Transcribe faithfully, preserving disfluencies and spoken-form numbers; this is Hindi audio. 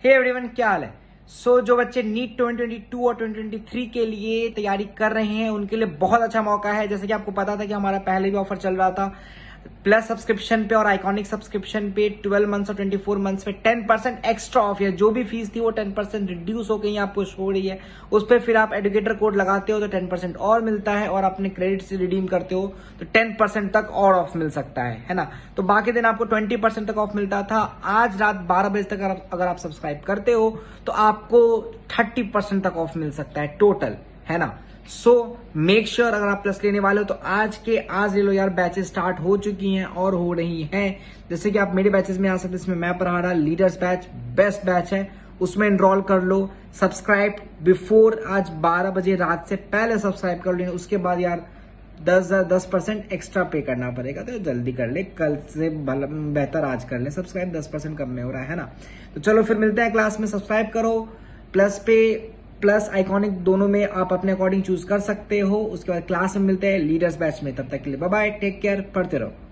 हे एवरीवन, क्या हाल है। सो so, जो बच्चे नीट ट्वेंटी ट्वेंटी टू और ट्वेंटी ट्वेंटी थ्री के लिए तैयारी कर रहे हैं उनके लिए बहुत अच्छा मौका है। जैसे कि आपको पता था कि हमारा पहले भी ऑफर चल रहा था, प्लस सब्सक्रिप्शन पे और आइकॉनिक सब्सक्रिप्शन पे ट्वेल्व मंथ्स और ट्वेंटी फोर मंथ्स पे टेन परसेंट एक्स्ट्रा ऑफ है। जो भी फीस थी वो टेन परसेंट रिड्यूस हो गई, आपको शो हो रही है। उस पर फिर आप एडुकेटर कोड लगाते हो तो टेन परसेंट और मिलता है, और अपने क्रेडिट से रिडीम करते हो तो टेन परसेंट तक और ऑफ मिल सकता है है ना। तो बाकी दिन आपको ट्वेंटी परसेंट तक ऑफ मिलता था। आज रात बारह बजे तक अगर, अगर आप सब्सक्राइब करते हो तो आपको थर्टी परसेंट तक ऑफ मिल सकता है टोटल, है ना। सो मेक श्योर अगर आप प्लस लेने वाले हो तो आज के आज ले लो यार। बैचेस स्टार्ट हो चुकी हैं और हो रही हैं। जैसे कि आप मेरे बैचेस में आ सकते हैं। इसमें मैं पढ़ा रहा लीडर्स बैच बेस्ट बैच है, उसमें एनरोल कर लो। सब्सक्राइब बिफोर आज बारह बजे रात से पहले सब्सक्राइब कर लो, उसके बाद यार दस दस परसेंट एक्स्ट्रा पे करना पड़ेगा। तो जल्दी कर ले, कल से बेहतर आज कर ले सब्सक्राइब, दस परसेंट कम में हो रहा है ना। तो चलो फिर मिलते हैं क्लास में। सब्सक्राइब करो, प्लस पे प्लस आइकॉनिक दोनों में आप अपने अकॉर्डिंग चूज कर सकते हो। उसके बाद क्लास में मिलते हैं लीडर्स बैच में। तब तक के लिए बाय बाय, टेक केयर, पढ़ते रहो।